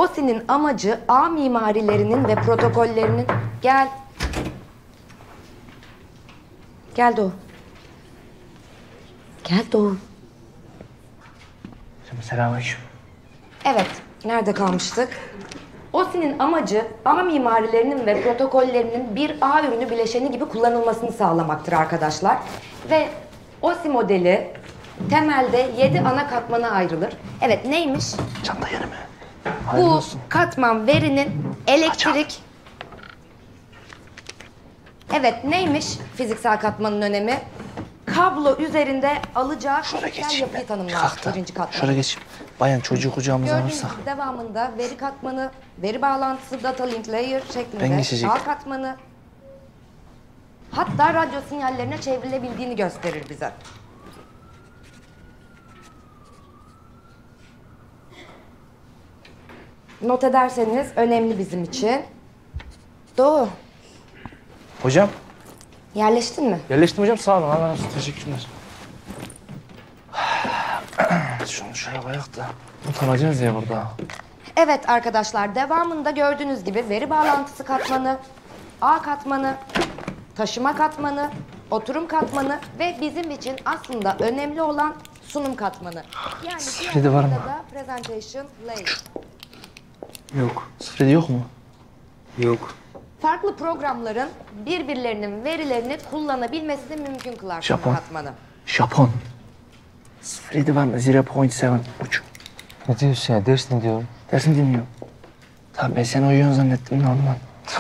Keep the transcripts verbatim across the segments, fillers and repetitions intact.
OSİ'nin amacı ağ mimarilerinin ve protokollerinin... Gel. Gel Doğu. Gel Doğu. Selamünaleyküm. Evet, nerede kalmıştık? OSİ'nin amacı ağ mimarilerinin ve protokollerinin bir ağ ürünü bileşeni gibi kullanılmasını sağlamaktır arkadaşlar. Ve OSİ modeli temelde yedi ana katmana ayrılır. Evet, neymiş? Çanta yeri mi? Bu olsun. Katman verinin elektrik... Açak. Evet, neymiş fiziksel katmanın önemi? Kablo üzerinde alacağı Şöyle fiziksel geçeyim yapıyı ben. tanımlar Kalk birinci katman. Şöyle geçeyim. Bayan çocuğu kucağımıza Gördüğünüz alırsak. gibi devamında veri katmanı, veri bağlantısı, data link layer Ben şeklinde geçecek. ağ katmanı, hatta radyo sinyallerine çevrilebildiğini gösterir bize. Not ederseniz önemli bizim için. Doğu, Hocam. yerleştin mi? Yerleştim hocam, sağ olun. Allah razı olsun. Teşekkürler. Şunu şuraya koyak da utanacağız ya burada. Evet arkadaşlar, devamında gördüğünüz gibi veri bağlantısı katmanı, ağ katmanı, taşıma katmanı, oturum katmanı ve bizim için aslında önemli olan sunum katmanı. Yani Sıfır var mı? da presentation layer. Yok. Sıfır yok mu? Yok. Farklı programların birbirlerinin verilerini kullanabilmesini mümkün kılar sunum Japon. katmanı. Japon. sıfır yedi var mı? zero point yedi uç. Ne diyorsun ya? Ders ne diyorum? Dersini dinliyorum. Tabii ben seni uyuyorsun zannettim de ondan.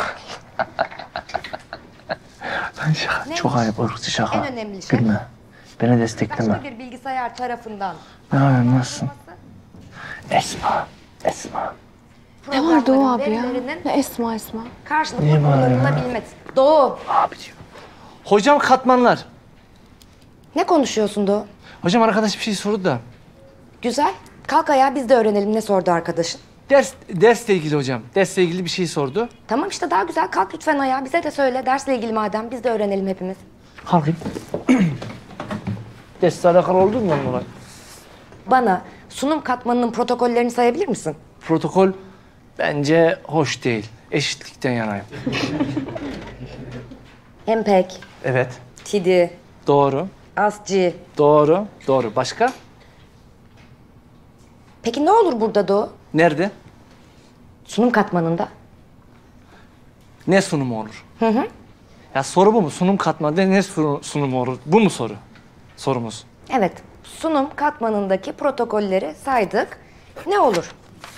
Ben şaka. Neymiş? Çok ayıp orası şaka. En önemli şey. Gülme. Beni destekleme. Başka bir bilgisayar tarafından Ne yapıyorsun? Nasılsın? Esma. Esma. Ne var Doğu abi ya? verilerinin Ne Esma Esma? karşılıklı Niye var ya? kullanılabilmesi. Doğu, Abi diyor. Hocam katmanlar. ne konuşuyorsun Doğu? Hocam arkadaş bir şey sordu da. Güzel. Kalk ayağa, biz de öğrenelim ne sordu arkadaşın. Ders, dersle ilgili hocam. Dersle ilgili bir şey sordu. Tamam işte, daha güzel. Kalk lütfen ayağa. Bize de söyle. Dersle ilgili madem. Biz de öğrenelim hepimiz. Kalkayım. Dersle alakalı oldu mu onun olay? Bana sunum katmanının protokollerini sayabilir misin? Protokol bence hoş değil. Eşitlikten yanayım. M P E G, Evet. T D, Doğru. A S C I. Doğru. Doğru. Başka? Peki ne olur burada Doğu? Nerede? Sunum katmanında. Ne sunumu olur? Hı hı. Ya soru bu mu? Sunum katmanında ne sunu- sunumu olur? Bu mu soru? Sorumuz. Evet. Sunum katmanındaki protokolleri saydık. Ne olur?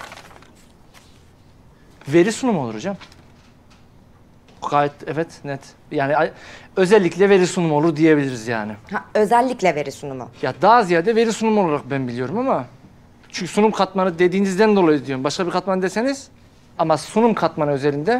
Veri sunumu olur hocam. Gayet evet net. Yani a- özellikle veri sunumu olur diyebiliriz yani. Ha, özellikle veri sunumu. Ya daha ziyade veri sunumu olarak ben biliyorum ama çünkü sunum katmanı dediğinizden dolayı diyorum. Başka bir katman deseniz ama sunum katmanı özelinde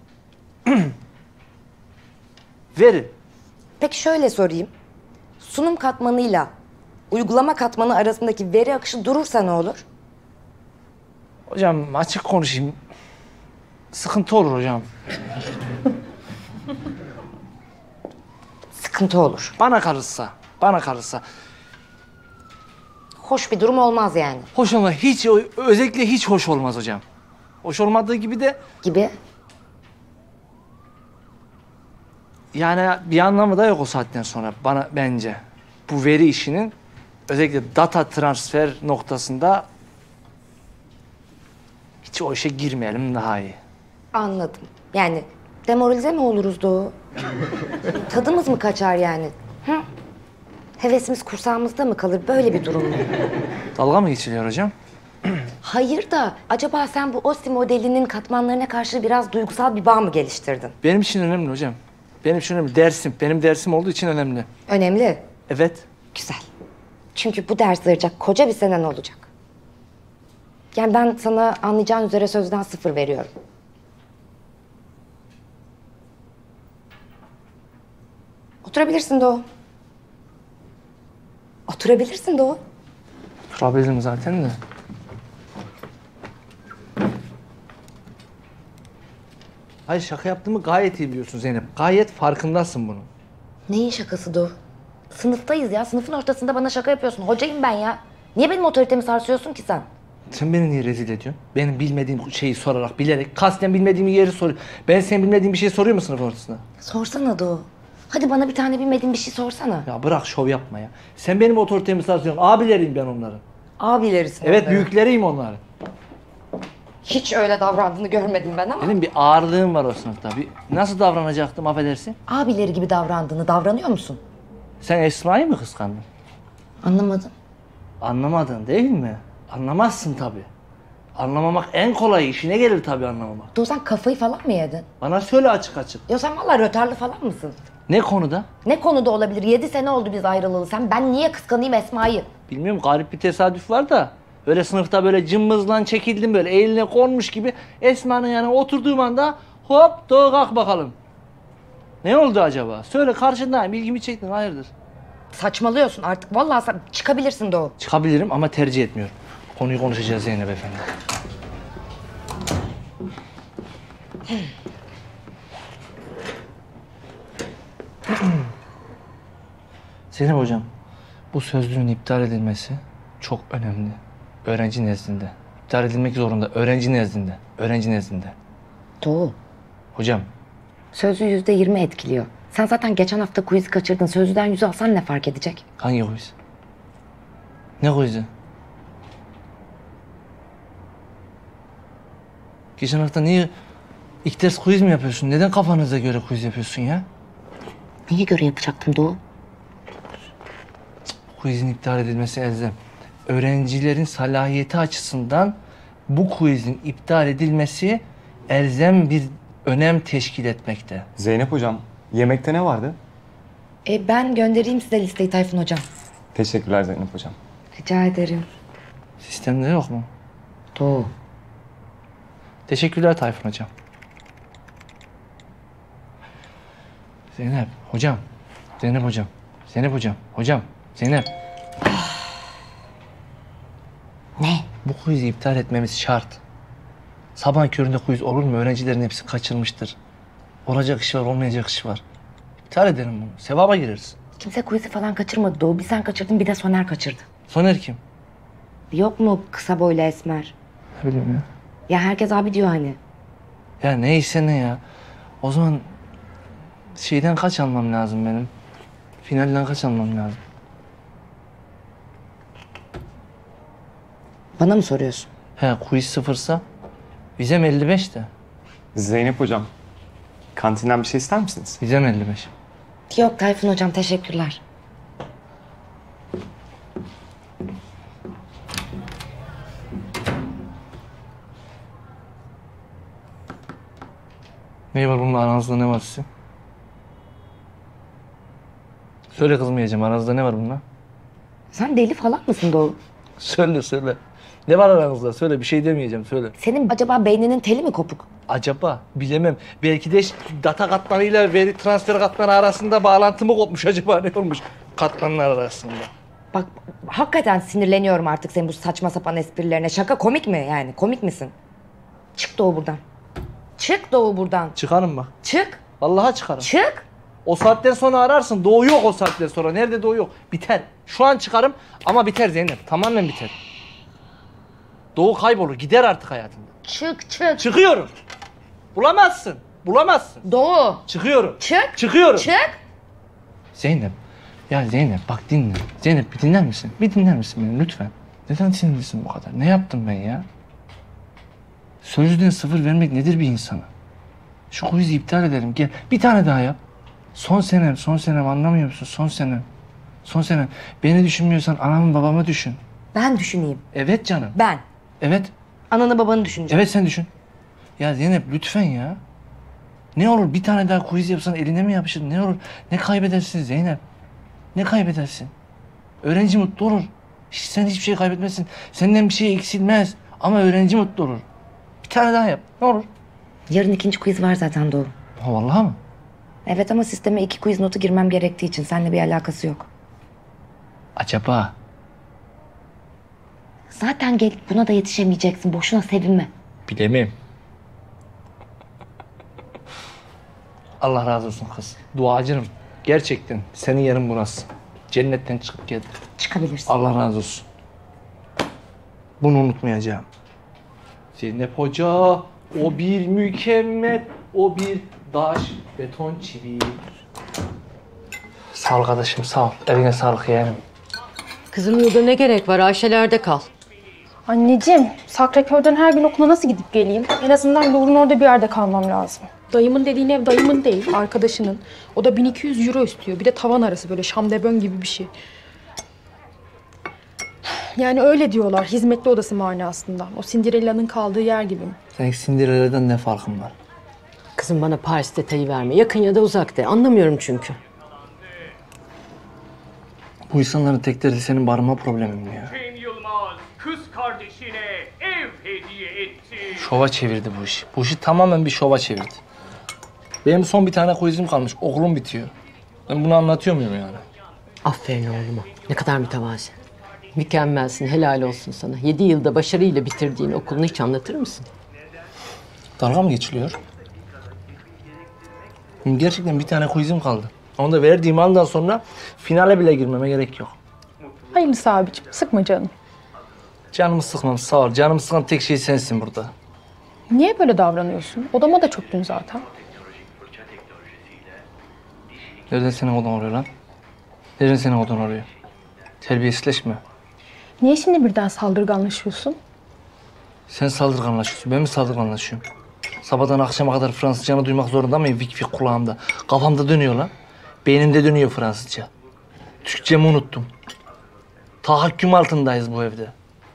veri. Peki şöyle sorayım. Sunum katmanıyla uygulama katmanı arasındaki veri akışı durursa ne olur? Hocam açık konuşayım. Sıkıntı olur hocam. Sıkıntı olur. Bana kalırsa, bana kalırsa. Hoş bir durum olmaz yani. Hoş olmaz. Hiç, özellikle hiç hoş olmaz hocam. Hoş olmadığı gibi de Gibi. yani bir anlamı da yok o saatten sonra bana bence. Bu veri işinin özellikle data transfer noktasında hiç o işe girmeyelim daha iyi. Anladım. Yani demoralize mi oluruz Doğu? Tadımız mı kaçar yani? Hı? Hevesimiz kursağımızda mı kalır? Böyle bir durum mu? Dalga mı geçiliyor hocam? Hayır da acaba sen bu OSİ modelinin katmanlarına karşı biraz duygusal bir bağ mı geliştirdin? Benim için önemli hocam. Benim için önemli. Dersim. Benim dersim olduğu için önemli. Önemli. Evet. Güzel. Çünkü bu ders ayıracak koca bir senen olacak. Yani ben sana anlayacağın üzere sözden sıfır veriyorum. Oturabilirsin Doğu. Oturabilirsin Doğu. Oturabilirim zaten de. Hayır şaka yaptığımı gayet iyi biliyorsun Zeynep. Gayet farkındasın bunun. Neyin şakası Doğu? Sınıftayız ya. Sınıfın ortasında bana şaka yapıyorsun. Hocayım ben ya. Niye benim otoritemi sarsıyorsun ki sen? Sen beni niye rezil ediyorsun? Benim bilmediğim şeyi sorarak, bilerek, kasten bilmediğim yeri soruyor. Ben senin bilmediğin bir şey soruyor mu sınıf ortasında? Sorsana Doğu. Hadi bana bir tane bilmediğin bir şey sorsana. Ya bırak şov yapma ya. Sen benim otoritemi sarsıyorsun. Abileriyim ben onların. Abilerisin. Evet, onların. büyükleriyim onların. Hiç öyle davrandığını görmedim ben ama. Benim bir ağırlığım var o sınıfta. Bir, nasıl davranacaktım affedersin? Abileri gibi davrandığını davranıyor musun? Sen Esma'yı mı kıskandın? Anlamadım. Anlamadın değil mi? Anlamazsın tabii. Anlamamak en kolay. İşine gelir tabii anlamamak. Doğu sen kafayı falan mı yedin? Bana söyle açık açık. Ya sen vallahi rötarlı falan mısın? Ne konuda? Ne konuda olabilir? Yedi sene oldu biz ayrılalı. Sen ben niye kıskanayım Esma'yı? Bilmiyorum, garip bir tesadüf var da. Öyle sınıfta böyle cımbızlan çekildim, böyle eline konmuş gibi. Esma'nın yanına oturduğum anda hop Doğu kalk bakalım. Ne oldu acaba? Söyle, karşındayım, ilgimi çektin, hayırdır? Saçmalıyorsun artık. Vallahi sen çıkabilirsin Doğu. Çıkabilirim ama tercih etmiyorum. Konuyu konuşacağız Zeynep Efendi. Zeynep hocam, bu sözlüğün iptal edilmesi çok önemli. Öğrenci nezdinde. İptal edilmek zorunda. Öğrenci nezdinde. Öğrenci nezdinde. Doğu. Hocam, Sözlü yüzde yirmi etkiliyor. Sen zaten geçen hafta quiz'i kaçırdın. Sözlüden yüzü alsan ne fark edecek? hangi quiz? Ne quiz'i? Geçen hafta niye ilk ders quiz mi yapıyorsun? Neden kafanıza göre quiz yapıyorsun ya? Neye göre yapacaktım Doğu? Quizin iptal edilmesi elzem. Öğrencilerin salahiyeti açısından bu quizin iptal edilmesi elzem bir önem teşkil etmekte. Zeynep hocam, yemekte ne vardı? E ben göndereyim size listeyi Tayfun hocam. Teşekkürler Zeynep hocam. Rica ederim. Sistemde yok mu? Doğu. Teşekkürler Tayfun hocam. Zeynep hocam. Zeynep hocam. Zeynep hocam. Hocam. Zeynep. Ne? Bu quiz'i iptal etmemiz şart. Sabah köründe quiz olur mu? Öğrencilerin hepsi kaçırmıştır. Olacak iş var, olmayacak iş var. İptal edelim bunu. Sevaba gireriz. Kimse quiz'i falan kaçırmadı Doğu. Bir sen kaçırdın bir de Soner kaçırdı. Soner kim? Yok mu kısa boylu esmer? Ne bileyim ya. Ya herkes abi diyor hani. Ya neyse ne ya. O zaman şeyden kaç almam lazım benim? Finalden kaç almam lazım? Bana mı soruyorsun? He, quiz sıfırsa vizem elli beş de. Zeynep hocam, kantinden bir şey ister misiniz? Vizem elli beş. Yok Tayfun hocam teşekkürler. Ne var bununla, aranızda ne var sizin? Söyle kızım yiyeceğim, aranızda ne var bununla? Sen deli falan mısın Doğu? Söyle söyle. Ne var aranızda? Söyle, bir şey demeyeceğim, söyle. Senin acaba beyninin teli mi kopuk? Acaba bilemem. Belki de data katmanıyla veri transfer katmanı arasında bağlantı mı kopmuş acaba, ne olmuş katmanlar arasında? Bak hakikaten sinirleniyorum artık senin bu saçma sapan esprilerine. Şaka komik mi yani? Komik misin? Çık Doğu buradan. Çık Doğu buradan. Çıkarım bak. Çık. Vallahi çıkarım. Çık. O saatten sonra ararsın. Doğu yok o saatten sonra. Nerede Doğu yok? Biter. Şu an çıkarım ama biter Zeynep. Tamamen biter. Doğu kaybolur. Gider artık hayatında. Çık çık. Çıkıyorum. Bulamazsın. Bulamazsın. Doğu. Çıkıyorum. Çık. Çıkıyorum. Çık. Zeynep. Ya Zeynep bak dinle. Zeynep bir dinler misin? Bir dinler misin beni lütfen? Neden sinirlisin bu kadar? Ne yaptım ben ya? Sözlüden sıfır vermek nedir bir insana? Şu quiz'i iptal edelim. Gel bir tane daha yap. Son senem, son senem, anlamıyor musun? Son senem. Son senem. Beni düşünmüyorsan anamı babamı düşün. Ben düşüneyim. Evet canım. Ben. Evet. Ananı babanı düşüneceğim. Evet sen düşün. Ya Zeynep lütfen ya. Ne olur bir tane daha quiz yapsan eline mi yapışır? Ne olur? Ne kaybedersin Zeynep? Ne kaybedersin? Öğrenci mutlu olur. Hiç, sen hiçbir şey kaybetmezsin. Senden bir şey eksilmez. Ama öğrenci mutlu olur. Bir tane daha yap. Ne olur? Yarın ikinci quiz var zaten Doğu. Ha, vallahi mı? Evet ama sisteme iki quiz notu girmem gerektiği için seninle bir alakası yok. Acaba? Zaten gel buna da yetişemeyeceksin. Boşuna sevinme. Bilemem. Allah razı olsun kız. Duacırım. Gerçekten senin yerin burası. Cennetten çıkıp geldim. Çıkabilirsin. Allah razı olsun. Bunu unutmayacağım. Zeynep Hoca, o bir mükemmel, o bir taş, beton çivi. Sağ ol kardeşim, sağ ol. Eline sağlık yeğenim. Kızım yurda ne gerek var? Ayşe'lerde kal. Anneciğim, Sakrakör'den her gün okula nasıl gidip geleyim? En azından Doğru'nun orada bir yerde kalmam lazım. Dayımın dediğin ev dayımın değil, arkadaşının. O da bin iki yüz euro istiyor. Bir de tavan arası böyle şamdebön gibi bir şey. Yani öyle diyorlar. Hizmetli odası manasında. O Cinderella'nın kaldığı yer gibi mi? Senin Cinderella'dan ne farkın var? Kızım bana Paris detayı verme. Yakın ya da uzak de. Anlamıyorum çünkü. Bu insanların tek derdi senin barınma problemin mi ya? Cem Yılmaz kız kardeşine ev hediye etti. Şova çevirdi bu işi. Bu işi tamamen bir şova çevirdi. Benim son bir tane quizim kalmış. Okulum bitiyor. Ben bunu anlatıyor muyum yani? Aferin oğluma. Ne kadar mütevazi. Mükemmelsin. Helal olsun sana. Yedi yılda başarıyla bitirdiğin okulunu hiç anlatır mısın? Dalga mı geçiliyor? Gerçekten bir tane quizim kaldı. Onu da verdiğim andan sonra finale bile girmeme gerek yok. Hayırlısı abicim. Sıkma canım. Canımı sıkmam, sağ ol. Canımı sıkan tek şey sensin burada. Niye böyle davranıyorsun? Odama da çöktün zaten. Nereden senin odan oluyor lan? Nereden senin odan oluyor? Terbiyesizleşme. Niye şimdi birden saldırganlaşıyorsun? Sen saldırganlaşıyorsun, ben mi saldırganlaşıyorum? Sabahtan akşama kadar Fransızcanı duymak zorunda mıyım? Vik vik kulağımda. Kafamda dönüyor lan. Beynimde dönüyor Fransızca. Türkçemi unuttum. Tahakküm altındayız bu evde.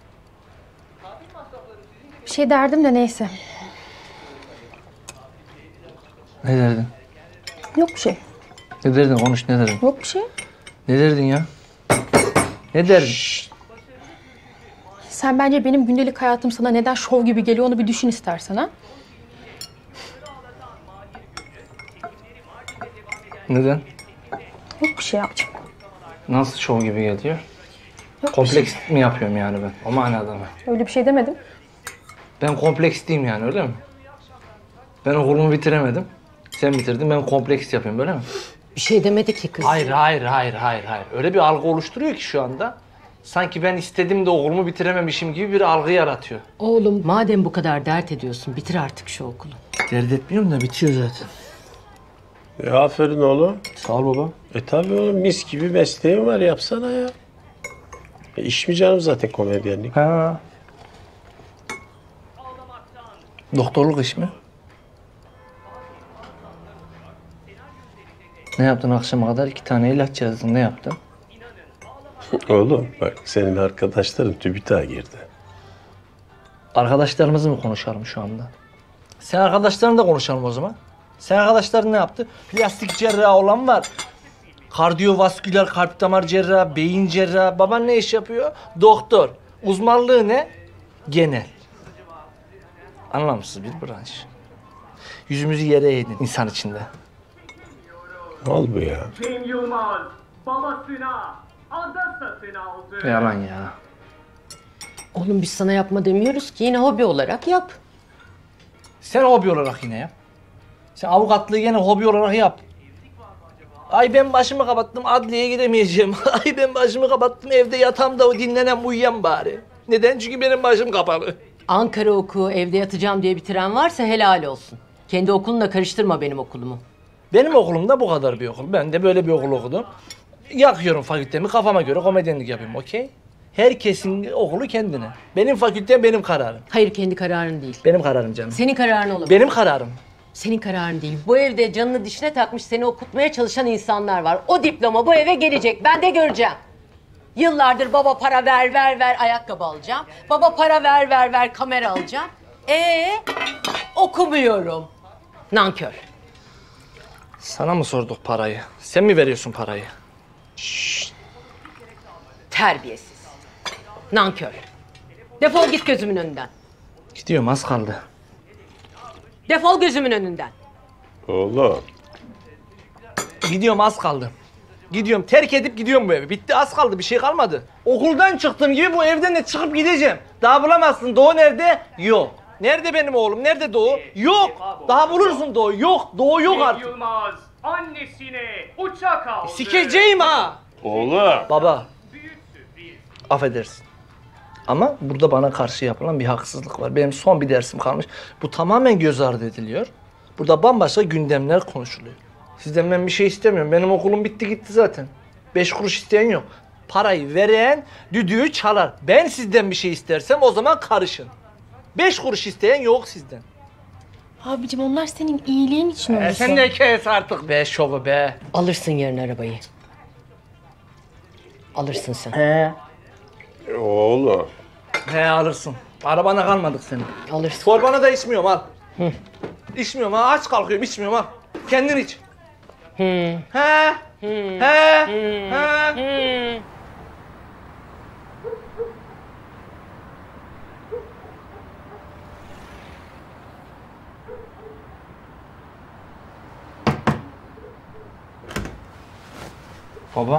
Bir şey derdim de neyse. Ne derdin? Yok bir şey. Ne derdin? Konuş, ne derdin? Yok bir şey. Ne derdin ya? Ne derdin? Sen bence benim gündelik hayatım sana neden şov gibi geliyor onu bir düşün istersen ha. Neden? Yok bir şey abicim. Nasıl şov gibi geliyor? Yok bir Kompleks mi yapıyorum yani ben? O manada mı? şey. Öyle bir şey demedim. Ben kompleks değilim yani, öyle mi? Ben okulumu bitiremedim. Sen bitirdin, ben kompleks yapıyorum, böyle mi? Bir şey demedi ki kız. Hayır, hayır, hayır, hayır, hayır. Öyle bir algı oluşturuyor ki şu anda. Sanki ben istedim de okulumu bitirememişim gibi bir algı yaratıyor. Oğlum madem bu kadar dert ediyorsun bitir artık şu okulu. Dert etmiyorum da bitiyor zaten. E, aferin oğlum. Sağ ol baba. E tabii oğlum, mis gibi mesleğin var, yapsana ya. E, iş mi canım zaten komedyenlik? Ha. Doktorluk iş mi? Ne yaptın akşama kadar? İki tane ilaç yazdın. Ne yaptın? Oğlum bak, senin arkadaşların TÜBİTAK'a girdi. Arkadaşlarımızı mı konuşalım şu anda? Sen arkadaşlarınla da konuşalım o zaman. Sen arkadaşların ne yaptı? Plastik cerrahı olan var. Kardiyovasküler, kalp damar cerrahı, beyin cerrahı. Baban ne iş yapıyor? Doktor. Uzmanlığı ne? Genel. Anlamsız bir branş. Yüzümüzü yere eğdin insan içinde. Al bu ya. Cem Yılmaz babasına ada satın aldı. Yalan ya. Oğlum biz sana yapma demiyoruz ki yine hobi olarak yap. Sen hobi olarak yine yap. Sen avukatlığı yine hobi olarak yap. Ay ben başımı kapattım, adliyeye gidemeyeceğim. Ay ben başımı kapattım, evde yatam da dinlenem uyuyam bari. Neden? Çünkü benim başım kapalı. Ankara oku evde yatacağım diye bitiren varsa helal olsun. Kendi okulunla karıştırma benim okulumu. Benim okulum da bu kadar bir okul. Ben de böyle bir okul okudum. Yakıyorum fakültemi, kafama göre komedyenlik yapıyorum, okey? Herkesin okulu kendine. Benim fakültem benim kararım. Hayır kendi kararın değil. Benim kararım canım. Senin kararın olamaz. Benim kararım. Senin kararın değil. Bu evde canını dişine takmış seni okutmaya çalışan insanlar var. O diploma bu eve gelecek. Ben de göreceğim. Yıllardır baba para ver ver ver ayakkabı alacağım. Baba para ver ver ver kamera alacağım. Ee okumuyorum. Nankör. Sana mı sorduk parayı? Sen mi veriyorsun parayı? Terbiyesiz. Nankör. Defol git gözümün önünden. Gidiyorum, az kaldı. Defol gözümün önünden. Oğlum. Gidiyorum, az kaldı. Gidiyorum, terk edip gidiyorum bu evi. Bitti, az kaldı, bir şey kalmadı. Okuldan çıktığım gibi bu evden de çıkıp gideceğim. Daha bulamazsın. Doğu nerede? Yok. Nerede benim oğlum? Nerede Doğu? Yok. Daha bulursun Doğu. Yok. Doğu yok Cem artık. Yılmaz annesine uçak aldı. Sikeceğim ha. Oğlum. Baba. Affedersin. Ama burada bana karşı yapılan bir haksızlık var. Benim son bir dersim kalmış. Bu tamamen göz ardı ediliyor. Burada bambaşka gündemler konuşuluyor. Sizden ben bir şey istemiyorum. Benim okulum bitti gitti zaten. Beş kuruş isteyen yok. Parayı veren düdüğü çalar. Ben sizden bir şey istersem o zaman karışın. Beş kuruş isteyen yok sizden. Abicim onlar senin iyiliğin için öyle. E sen de kes artık be şovu be. Alırsın yarın arabayı. Alırsın sen. He. Oğlum. He alırsın. Arabana kalmadık senin. Alırsın. Torbanı da içmiyorum al. Hı. İçmiyorum ha aç kalkıyorum içmiyorum ha. Kendin iç. Hı. He. Hı. He. Hı. He. Hı. Baba.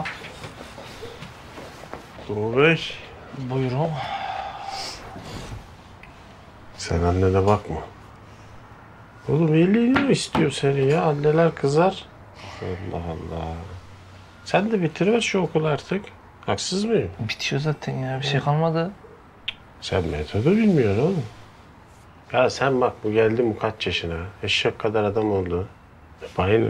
Doğu Bey. Buyurun. Sen annene bakma. Oğlum iyiliğini mi istiyor seni ya? Anneler kızar. Allah Allah. Sen de bitiriver şu okulu artık. Haksız mıyım? Bitiyor zaten ya bir şey kalmadı. Sen metodu bilmiyorsun oğlum. Ya sen bak bu geldi mu kaç yaşına? Eşek kadar adam oldu. Hep aynı.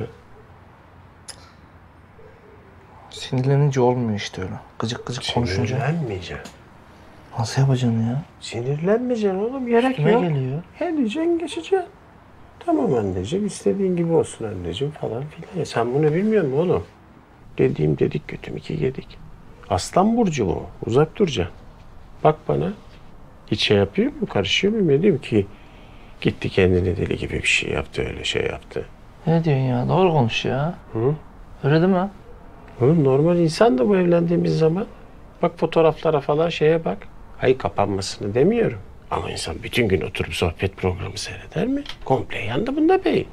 Sinirlenince olmuyor işte öyle. Gıcık gıcık konuşunca. Sinirlenmeyeceksin. Nasıl yapacaksın ya? Sinirlenmeyeceksin oğlum. Gerek Üstüme yok. geliyor. Geleceksin geçeceksin. Tamam anneciğim istediğin gibi olsun anneciğim falan filan. Ya sen bunu bilmiyor musun oğlum? Dediğim dedik götüm iki yedik. Aslan burcu bu. Uzak duracaksın. Bak bana. Hiç şey yapıyor mu? Karışıyor mu? Ne diyeyim ki? Gitti kendine deli gibi bir şey yaptı öyle şey yaptı. Ne diyorsun ya? Doğru konuş ya. Hı? Öyle değil mi? Oğlum normal insan da bu evlendiğimiz zaman. Bak fotoğraflara falan şeye bak. Hayır kapanmasını demiyorum. Ama insan bütün gün oturup sohbet programı seyreder mi? Komple yandı bunda bey.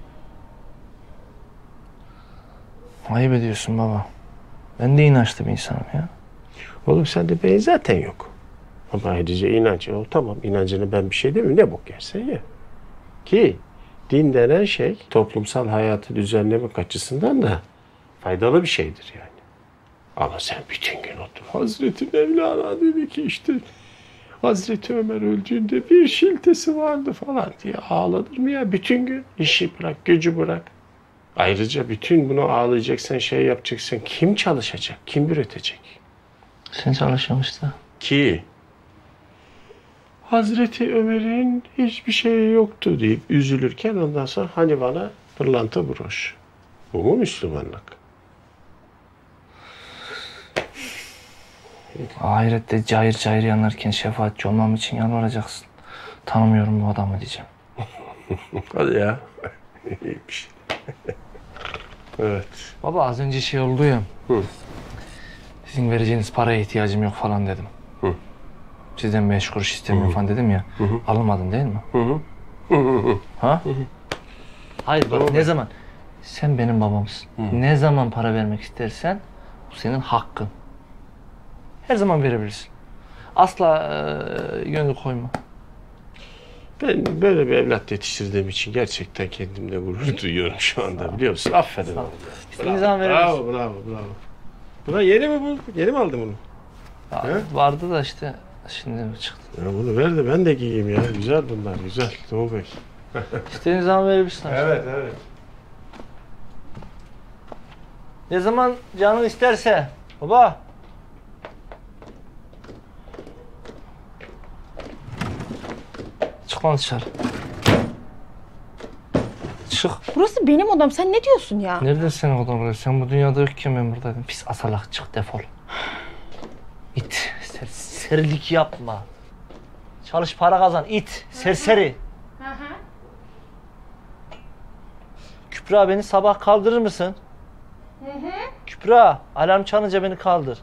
Ayıp ediyorsun baba. Ben de inançlı bir insanım ya. Oğlum sende beyin zaten yok. Ama ayrıca inanç. O tamam inancını ben bir şey demiyorum. Ne bok yersen ye. Ki din denen şey toplumsal hayatı düzenlemek açısından da faydalı bir şeydir yani. Ama sen bütün gün otur. Hazreti Mevlana dedi ki işte Hazreti Ömer öldüğünde bir şiltesi vardı falan diye ağlanır mı ya? Bütün gün işi bırak, gücü bırak. Ayrıca bütün bunu ağlayacaksan, şey yapacaksın. Kim çalışacak? Kim üretecek? Sen çalışmıştı. Ki Hazreti Ömer'in hiçbir şeyi yoktu deyip üzülürken ondan sonra hani bana pırlanta broş. Bu mu Müslümanlık? Ahirette cayır cayır yanarken şefaatçi olmam için yalvaracaksın. Tanımıyorum bu adamı diyeceğim. Hadi ya. İyiymiş. Evet. Baba az önce şey oldu ya. Hı. Sizin vereceğiniz paraya ihtiyacım yok falan dedim. Hı. Sizden beş kuruş istemiyorum Hı. falan dedim ya. Hı hı. Alınmadın değil mi? Hı hı. Hı hı. Ha? Hı hı. Hayır bak Tamam. ne zaman? Sen benim babamsın. Hı. Ne zaman para vermek istersen bu senin hakkın. Her zaman verebilirsin. Asla e, gönül koyma. Ben böyle bir evlat yetiştirdiğim için gerçekten kendimle gurur duyuyorum şu anda biliyor musun? Affedin. İstediğin zaman verebilirsin. Bravo, bravo, bravo. Buna yeni mi bu? Yeni mi aldın bunu? Ya, He? vardı da işte şimdi çıktı. Ya bunu ver de ben de giyeyim ya. Güzel bunlar, güzel. Doğu Bey. İstediğin zaman verebilirsin. Evet, evet. Ne zaman canın isterse. Baba. Çık lan dışarı. Çık. Burası benim odam. Sen ne diyorsun ya? Nereden senin odan buraya? Sen bu dünyada yokken ben buradaydım. Pis asalak çık defol. İt. Ser, serilik yapma. Çalış para kazan. İt. Serseri. Hı hı. Kübra beni sabah kaldırır mısın? Hı hı. Kübra alarm çalınca beni kaldır.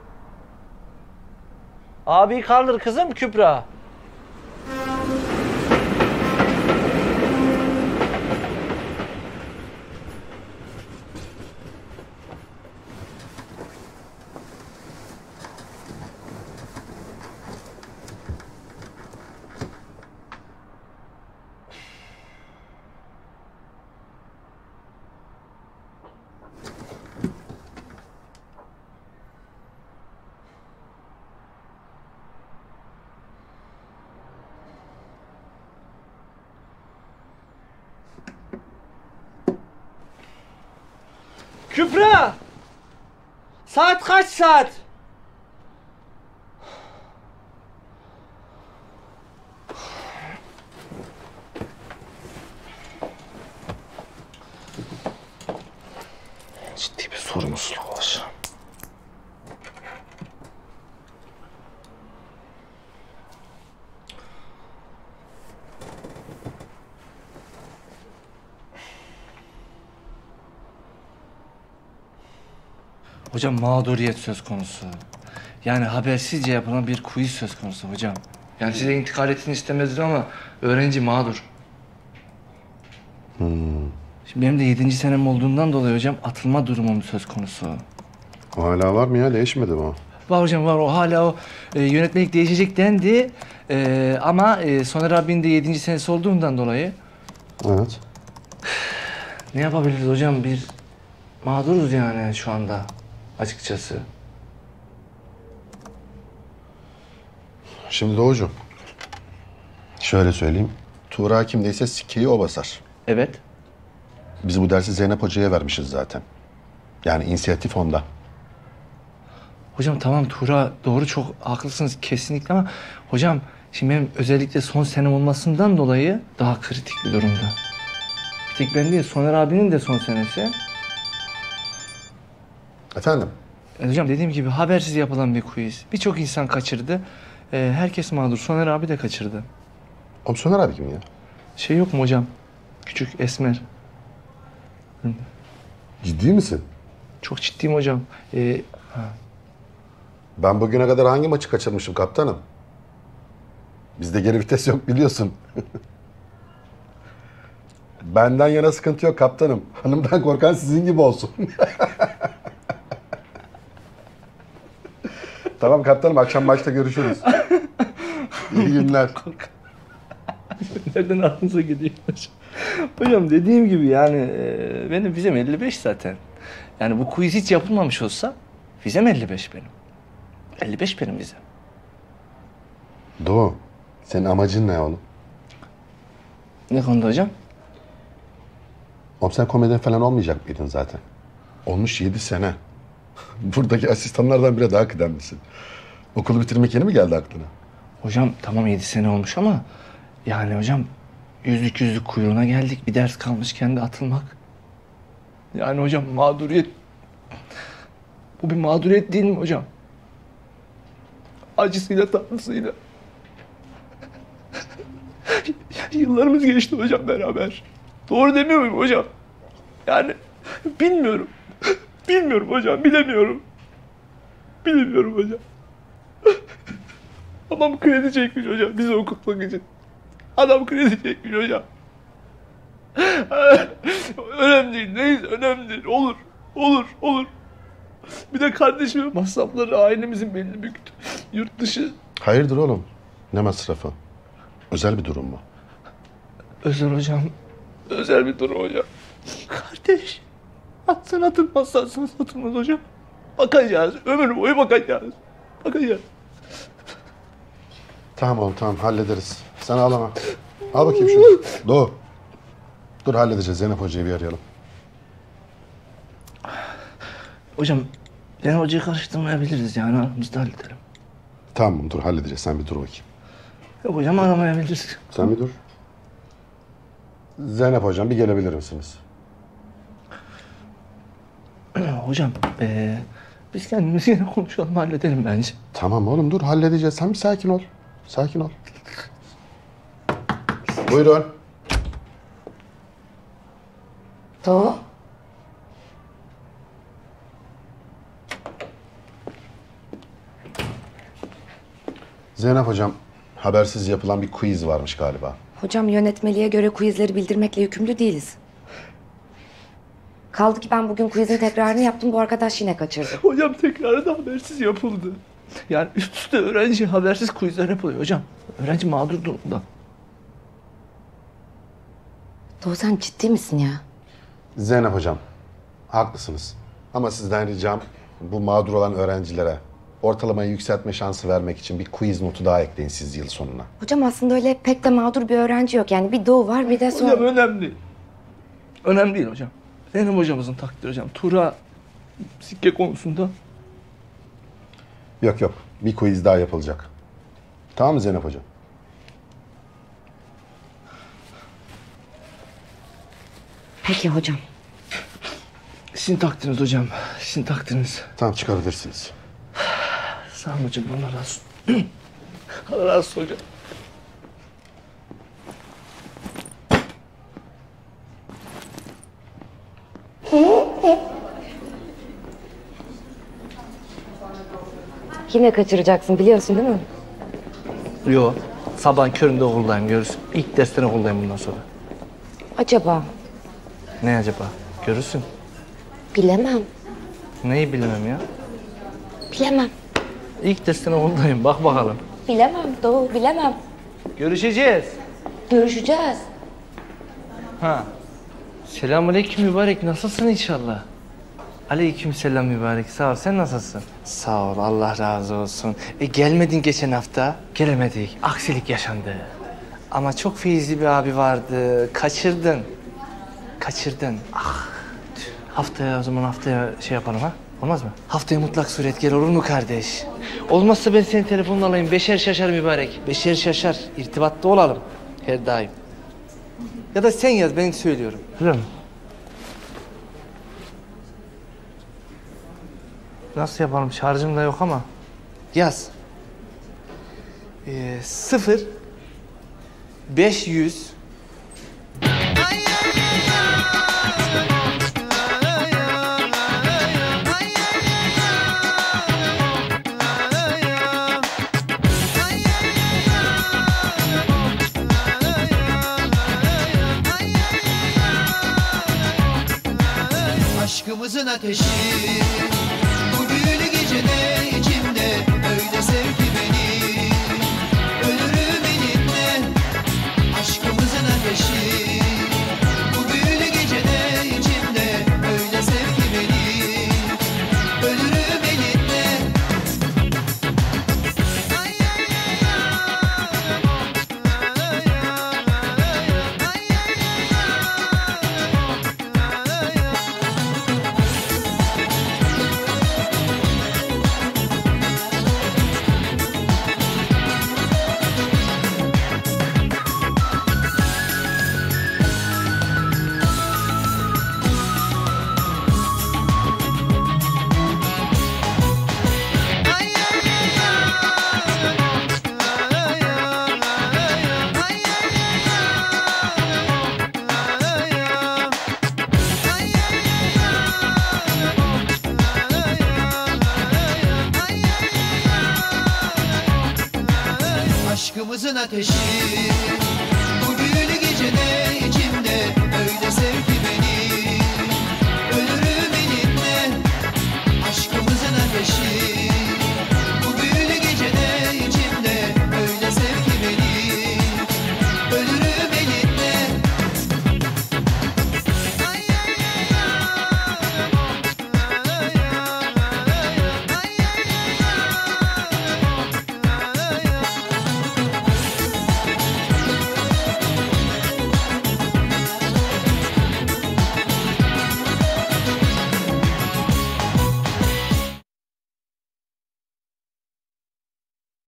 Abi kaldır kızım Kübra. Kübra! Saat kaç saat? Ciddi bir sorumsuzluk var. Hocam mağduriyet söz konusu. Yani habersizce yapılan bir quiz söz konusu hocam. Yani size intikal etsin istemezdim ama öğrenci mağdur. Hmm. Şimdi benim de yedinci senem olduğundan dolayı hocam atılma durumum söz konusu. Hala var mı ya? Değişmedi mi o? Var hocam var. O hala o e, yönetmelik değişecek dendi. E, ama e, Soner abinin de yedinci senesi olduğundan dolayı Evet. ne yapabiliriz hocam? Bir mağduruz yani şu anda açıkçası. Şimdi Doğucuğum. Şöyle söyleyeyim. Tuğra kimdeyse sikkeyi o basar. Evet. Biz bu dersi Zeynep Hoca'ya vermişiz zaten. Yani inisiyatif onda. Hocam tamam Tuğra doğru çok haklısınız kesinlikle ama hocam şimdi benim özellikle son senem olmasından dolayı daha kritik bir durumda. Bir tek ben değil Soner abinin de son senesi. Efendim? E, hocam dediğim gibi habersiz yapılan bir quiz. Birçok insan kaçırdı. E, herkes mağdur. Soner abi de kaçırdı. Oğlum Soner abi kim ya? Şey yok mu hocam? Küçük esmer. Ciddi misin? Çok ciddiyim hocam. E, ha. Ben bugüne kadar hangi maçı kaçırmışım kaptanım? Bizde geri vites yok biliyorsun. Benden yana sıkıntı yok kaptanım. Hanımdan korkan sizin gibi olsun. Tamam kaptanım, akşam maçta görüşürüz. İyi günler. Nereden aklınıza gidiyor hocam? Hocam dediğim gibi yani e, benim vizem elli beş zaten. Yani bu quiz hiç yapılmamış olsa vizem elli beş benim. elli beş benim vizem. Doğu, senin amacın ne oğlum? Ne konuda hocam? Oğlum sen komedyen falan olmayacak mıydın zaten? Olmuş yedi sene. Buradaki asistanlardan bile daha kıdemlisin. Okulu bitirmek yeni mi geldi aklına? Hocam tamam yedi sene olmuş ama yani hocam yüzlük yüzlük kuyruğuna geldik. Bir ders kalmışken de atılmak. Yani hocam mağduriyet. Bu bir mağduriyet değil mi hocam? Acısıyla tatlısıyla. Yıllarımız geçti hocam beraber. Doğru demiyor muyum hocam? Yani bilmiyorum. Bilmiyorum hocam, bilemiyorum. Bilemiyorum hocam. Adam kredi çekmiş hocam bizi okutmak için. Adam kredi çekmiş hocam. Önemli değil, neyse önemli değil. Olur, olur, olur. Bir de kardeşimin masrafları ailemizin belli büktü. Yurt dışı. Hayırdır oğlum? Ne masrafı? Özel bir durum mu? Özel hocam. Özel bir durum hocam. Kardeş. Atsan atılmaz, atsan atılmaz hocam. Bakacağız. Ömür boyu bakacağız. Bakacağız. Tamam oğlum tamam, hallederiz. Sen ağlama. Al bakayım şunu. Doğu. Dur halledeceğiz. Zeynep Hoca'yı bir arayalım. Hocam Zeynep Hoca'yı karıştırmayabiliriz yani aramızda halledelim. Tamam dur halledeceğiz. Sen bir dur bakayım. Yok hocam aramayabiliriz. Sen bir dur. Zeynep Hocam bir gelebilir misiniz? Hocam ee, biz kendimiz yine konuşalım halledelim bence. Tamam oğlum dur halledeceğiz. Sen bir sakin ol. Sakin ol. Buyurun. Doğu. Zeynep Hocam, habersiz yapılan bir quiz varmış galiba. Hocam yönetmeliğe göre quizleri bildirmekle yükümlü değiliz. Kaldı ki ben bugün quizin tekrarını yaptım. Bu arkadaş yine kaçırdı. Hocam tekrarı da habersiz yapıldı. Yani üst üste öğrenci habersiz quizler yapılıyor hocam. Öğrenci mağdur durumda. Doğu sen ciddi misin ya? Zeynep Hocam, haklısınız. Ama sizden ricam bu mağdur olan öğrencilere ortalamayı yükseltme şansı vermek için bir quiz notu daha ekleyin siz yıl sonuna. Hocam aslında öyle pek de mağdur bir öğrenci yok. Yani bir Doğu var bir de son... Hocam önemli değil. Önemli değil hocam. Zeynep hocamızın takdiri hocam. Tura sikke konusunda. Yok yok. Bir quiz daha yapılacak. Tamam mı Zeynep hocam? Peki hocam. Sizin takdiriniz hocam. Sizin takdiriniz. Tamam çıkarabilirsiniz. Sağ olun hocam. Allah razı olsun. Allah razı olsun hocam. Yine kaçıracaksın biliyorsun değil mi? Yo. Sabahın köründe okuldayım görürsün. İlk dersten okuldayım bundan sonra. Acaba? Ne acaba? Görürsün. Bilemem. Neyi bilemem ya? Bilemem. İlk dersten okuldayım. Bak bakalım. Bilemem Doğu, bilemem. Görüşeceğiz. Görüşeceğiz. Ha. Selamünaleyküm mübarek. Nasılsın inşallah? Aleyküm selam mübarek. Sağ ol. Sen nasılsın? Sağ ol. Allah razı olsun. E gelmedin geçen hafta. Gelemedik. Aksilik yaşandı. Ama çok feyizli bir abi vardı. Kaçırdın. Kaçırdın. Ah. tüh. Haftaya o zaman haftaya şey yapalım ha? Olmaz mı? Haftaya mutlak suret gel olur mu kardeş? Olmazsa ben senin telefonunu alayım. Beşer şaşar mübarek. Beşer şaşar. İrtibatta olalım. Her daim. Ya da sen yaz ben söylüyorum. Öyle mi? Nasıl yapalım? Şarjım da yok ama. Yaz. Ee, sıfır. Beş yüz. Aşkımızın ateşi bu büyülü gecede içimde öyle sev ki beni ölürüm elinle. Aşkımızın ateşi bu büyülü gecede içimde öyle sev ki beni ölürüm elinle. Aşkımızın ateşi